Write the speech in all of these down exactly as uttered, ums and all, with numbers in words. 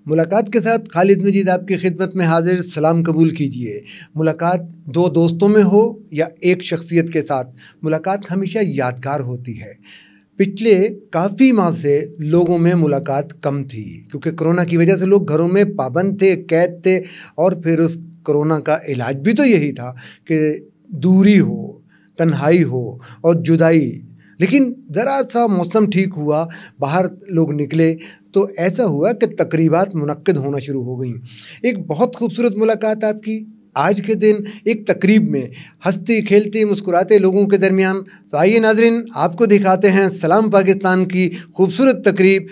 मुलाकात के साथ खालिद मजीद आपकी खिदमत में हाजिर। सलाम कबूल कीजिए। मुलाकात दो दोस्तों में हो या एक शख्सियत के साथ, मुलाकात हमेशा यादगार होती है। पिछले काफ़ी माह से लोगों में मुलाकात कम थी क्योंकि कोरोना की वजह से लोग घरों में पाबंद थे, कैद थे, और फिर उस कोरोना का इलाज भी तो यही था कि दूरी हो, तन्हाई हो और जुदाई। लेकिन ज़रा सा मौसम ठीक हुआ, बाहर लोग निकले तो ऐसा हुआ कि तकरीबात मुनक्किद होना शुरू हो गई। एक बहुत खूबसूरत मुलाकात आपकी आज के दिन एक तकरीब में, हंसते खेलते मुस्कुराते लोगों के दरमियान। तो आइए नाज़रीन, आपको दिखाते हैं सलाम पाकिस्तान की खूबसूरत तकरीब।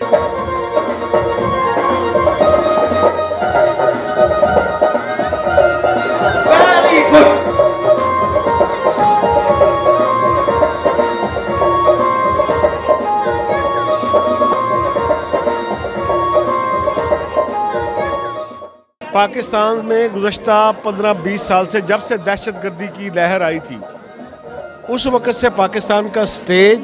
पाकिस्तान में गुज़श्ता पंद्रह बीस साल से जब से दहशत गर्दी की लहर आई थी, उस वक़्त से पाकिस्तान का स्टेज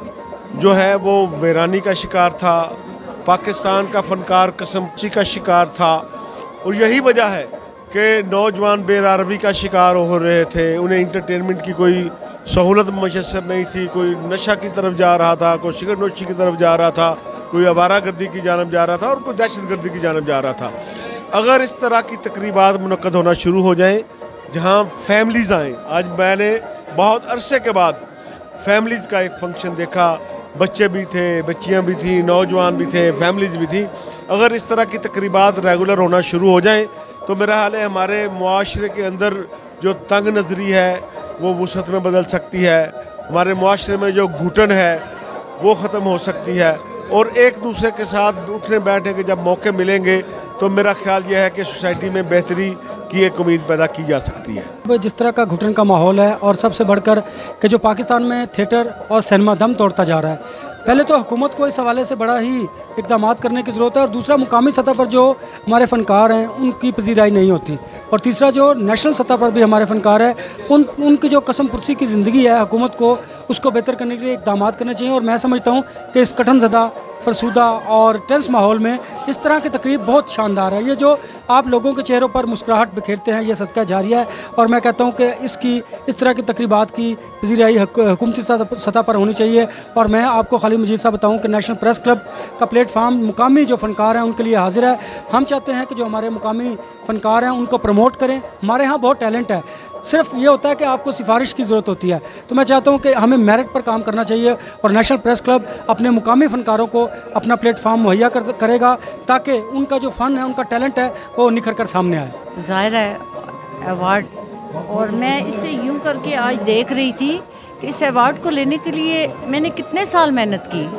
जो है वो वीरानी का शिकार था। पाकिस्तान का फ़नकार कसमची का शिकार था, और यही वजह है कि नौजवान बेरारवी का शिकार हो रहे थे। उन्हें इंटरटेनमेंट की कोई सहूलत मैसर नहीं थी। कोई नशा की तरफ जा रहा था, कोई सिगरेट नोशी की तरफ जा रहा था, कोई आवारा गर्दी की जानब जा रहा था, और कोई दहशत गर्दी की जानब जा रहा था। अगर इस तरह की तकरीबात मुनक्कद होना शुरू हो जाएं जहां फैमिलीज़ आएँ, आज मैंने बहुत अरसे के बाद फैमिलीज़ का एक फ़ंक्शन देखा। बच्चे भी थे, बच्चियां भी थी, नौजवान भी थे, फैमिलीज़ भी थी। अगर इस तरह की तकरीबात रेगुलर होना शुरू हो जाएं तो मेरा हाल है हमारे मुआशरे के अंदर जो तंग नज़री है वो वुसअत में बदल सकती है। हमारे मुआशरे में जो घुटन है वो ख़त्म हो सकती है, और एक दूसरे के साथ उठने बैठने के जब मौके मिलेंगे तो मेरा ख्याल यह है कि सोसाइटी में बेहतरी की एक उम्मीद पैदा की जा सकती है। जिस तरह का घुटन का माहौल है, और सबसे बढ़कर कि जो पाकिस्तान में थिएटर और सिनेमा दम तोड़ता जा रहा है, पहले तो हुकूमत को इस हवाले से बड़ा ही इक़दाम करने की ज़रूरत है, और दूसरा मुकामी सतह पर जो हमारे फ़नकार हैं उनकी पजीराई नहीं होती, और तीसरा जो नेशनल सतह पर भी हमारे फ़नकार हैं उन उनकी जो कसम पुरसी की ज़िंदगी है, हुकूमत को उसको बेहतर करने के लिए इक़दाम करने चाहिए। और मैं समझता हूँ कि इस कठिन ज़दा, फरसूदा और टेंस माहौल में इस तरह की तकरीब बहुत शानदार है। ये जो आप लोगों के चेहरों पर मुस्कुराहट बिखेरते हैं, ये सदका जारिया है, और मैं कहता हूँ कि इसकी इस तरह की तकरीबात की पजीराई हुकूमती सतह पर होनी चाहिए। और मैं आपको खालिद मजीद साहब बताऊँ कि नेशनल प्रेस क्लब का प्लेटफार्म मुकामी जो फ़नकार हैं उनके लिए हाजिर है। हम चाहते हैं कि जो हमारे मुकामी फ़नकार हैं उनको प्रमोट करें। हमारे यहाँ बहुत टैलेंट है, सिर्फ ये होता है कि आपको सिफारिश की ज़रूरत होती है। तो मैं चाहता हूँ कि हमें मेरिट पर काम करना चाहिए, और नेशनल प्रेस क्लब अपने मुकामी फ़नकारों को अपना प्लेटफार्म मुहैया कर, करेगा ताकि उनका जो फ़न है, उनका टैलेंट है, वो निखर कर सामने आए। ज़ाहिर है अवार्ड, और मैं इसे यूँ करके आज देख रही थी कि इस अवार्ड को लेने के लिए मैंने कितने साल मेहनत की,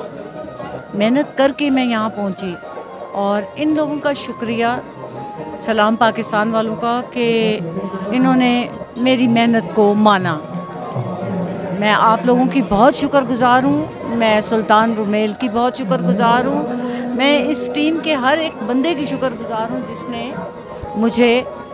मेहनत करके मैं यहाँ पहुँची। और इन लोगों का शुक्रिया, सलाम पाकिस्तान वालों का, कि इन्होंने मेरी मेहनत को माना। मैं आप लोगों की बहुत शुक्रगुज़ार हूँ। मैं सुल्तान रुमेल की बहुत शुक्रगुज़ार हूँ। मैं इस टीम के हर एक बंदे की शुक्रगुज़ार हूँ जिसने मुझे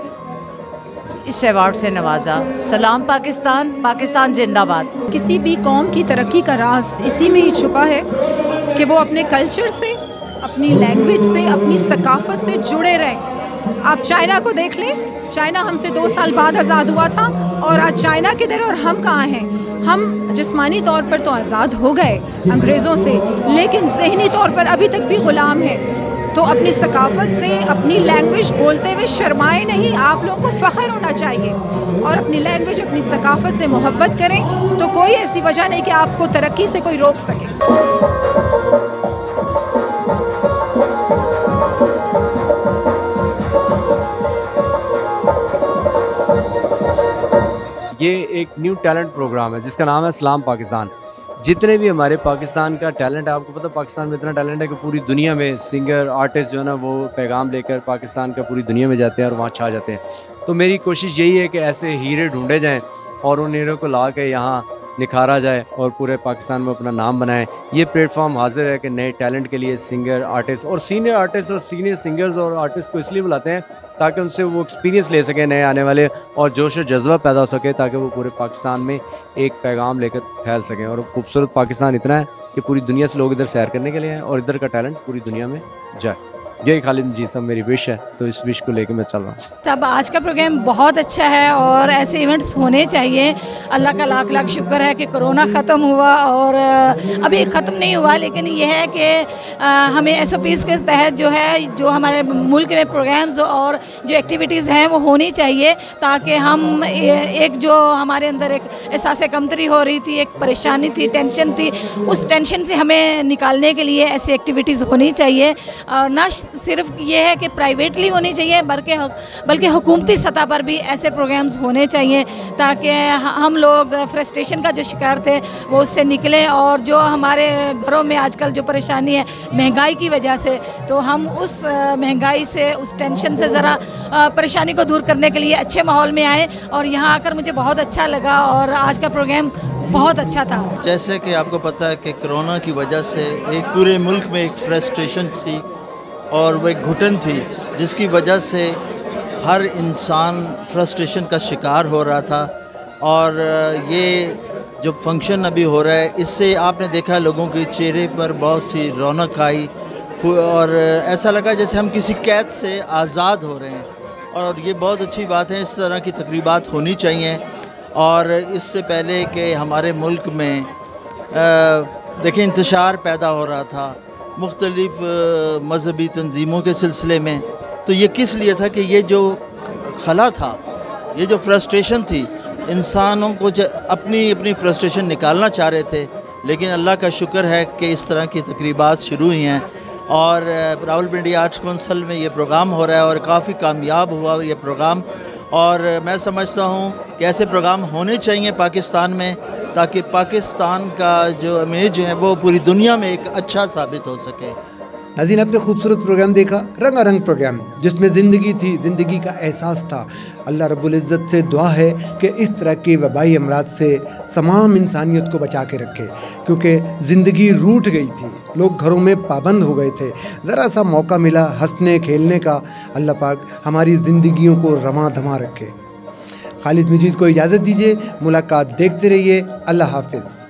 इस अवार्ड से नवाजा। सलाम पाकिस्तान, पाकिस्तान जिंदाबाद। किसी भी कौम की तरक्की का राज इसी में ही छुपा है कि वो अपने कल्चर से, अपनी लैंग्वेज से, अपनी सकाफ़त से जुड़े रहें। आप चाइना को देख लें, चाइना हमसे दो साल बाद आज़ाद हुआ था, और आज चाइना किधर और हम कहाँ हैं। हम जिस्मानी तौर पर तो आज़ाद हो गए अंग्रेज़ों से, लेकिन ज़हनी तौर पर अभी तक भी ग़ुलाम हैं। तो अपनी सकाफ़त से, अपनी लैंग्वेज बोलते हुए शर्माए नहीं। आप लोगों को फ़ख्र होना चाहिए, और अपनी लैंग्वेज, अपनी सकाफ़त से मोहब्बत करें, तो कोई ऐसी वजह नहीं कि आपको तरक्की से कोई रोक सके। ये एक न्यू टैलेंट प्रोग्राम है जिसका नाम है सलाम पाकिस्तान। जितने भी हमारे पाकिस्तान का टैलेंट है, आपको पता पाकिस्तान में इतना टैलेंट है कि पूरी दुनिया में सिंगर, आर्टिस्ट जो है ना, वो पैगाम लेकर पाकिस्तान का पूरी दुनिया में जाते हैं और वहाँ छा जाते हैं। तो मेरी कोशिश यही है कि ऐसे हीरे ढूंढे जाएँ और उन हीरों को ला के यहाँ निखारा जाए और पूरे पाकिस्तान में अपना नाम बनाएं। ये प्लेटफॉर्म हाजिर है कि नए टैलेंट के लिए सिंगर, आर्टिस्ट और सीनियर आर्टिस्ट और सीनियर सिंगर्स और आर्टिस्ट को इसलिए बुलाते हैं ताकि उनसे वो एक्सपीरियंस ले सकें नए आने वाले, और जोश और जज्बा पैदा हो सके ताकि वो पूरे पाकिस्तान में एक पैगाम लेकर फैल सकें। और खूबसूरत पाकिस्तान इतना है कि पूरी दुनिया से लोग इधर सैर करने के लिए हैं और इधर का टैलेंट पूरी दुनिया में जाए। यही खालिद मजीद साहब मेरी विश है, तो इस विश को लेकर मैं चल रहा हूँ। सब आज का प्रोग्राम बहुत अच्छा है और ऐसे इवेंट्स होने चाहिए। अल्लाह का लाख लाख शुक्र है कि कोरोना ख़त्म हुआ और अभी ख़त्म नहीं हुआ, लेकिन यह है कि हमें एस ओ पीज़ के तहत जो है जो हमारे मुल्क में प्रोग्राम्स और जो एक्टिविटीज़ हैं वो होनी चाहिए, ताकि हम एक जो हमारे अंदर एक एहसास कमतरी हो रही थी, एक परेशानी थी, टेंशन थी, उस टेंशन से हमें निकालने के लिए ऐसी एक्टिविटीज़ होनी चाहिए। और ना सिर्फ ये है कि प्राइवेटली होनी चाहिए, बल्कि बल्कि हुकूमती सतह पर भी ऐसे प्रोग्राम्स होने चाहिए, ताकि हम लोग फ्रस्ट्रेशन का जो शिकार थे वो उससे निकलें। और जो हमारे घरों में आजकल जो परेशानी है महंगाई की वजह से, तो हम उस महंगाई से, उस टेंशन से ज़रा परेशानी को दूर करने के लिए अच्छे माहौल में आए। और यहाँ आकर मुझे बहुत अच्छा लगा और आज का प्रोग्राम बहुत अच्छा था। जैसे कि आपको पता है कि कोरोना की वजह से एक पूरे मुल्क में एक फ्रस्ट्रेशन थी और वो एक घुटन थी, जिसकी वजह से हर इंसान फ्रस्ट्रेशन का शिकार हो रहा था। और ये जो फंक्शन अभी हो रहा है, इससे आपने देखा लोगों के चेहरे पर बहुत सी रौनक आई और ऐसा लगा जैसे हम किसी कैद से आज़ाद हो रहे हैं, और ये बहुत अच्छी बात है। इस तरह की तकरीबात होनी चाहिए। और इससे पहले कि हमारे मुल्क में देखें इंतशार पैदा हो रहा था मुख्तलिफ़ मजहबी तंजीमों के सिलसिले में, तो ये किस लिए था कि ये जो खला था, ये जो फ्रस्ट्रेशन थी, इंसानों को अपनी अपनी फ्रस्ट्रेशन निकालना चाह रहे थे। लेकिन अल्लाह का शुक्र है कि इस तरह की तकरीबात शुरू हुई हैं और रावलपिंडी आर्ट्स कौंसिल में ये प्रोग्राम हो रहा है और काफ़ी कामयाब हुआ ये प्रोग्राम। और मैं समझता हूँ कि ऐसे प्रोग्राम होने चाहिए पाकिस्तान में, ताकि पाकिस्तान का जो इमेज है वो पूरी दुनिया में एक अच्छा साबित हो सके। नाज़रीन, आपने खूबसूरत प्रोग्राम देखा, रंगारंग प्रोग्राम जिसमें ज़िंदगी थी, ज़िंदगी का एहसास था। अल्लाह रब्बुल इज़्ज़त से दुआ है कि इस तरह के वबाई अमराज से तमाम इंसानियत को बचा के रखे, क्योंकि ज़िंदगी रूठ गई थी, लोग घरों में पाबंद हो गए थे। ज़रा सा मौका मिला हंसने खेलने का, अल्लाह पाक हमारी ज़िंदगियों को रमा धमा रखे। खालिद मजीद को इजाज़त दीजिए, मुलाकात देखते रहिए। अल्लाह हाफ़िज़।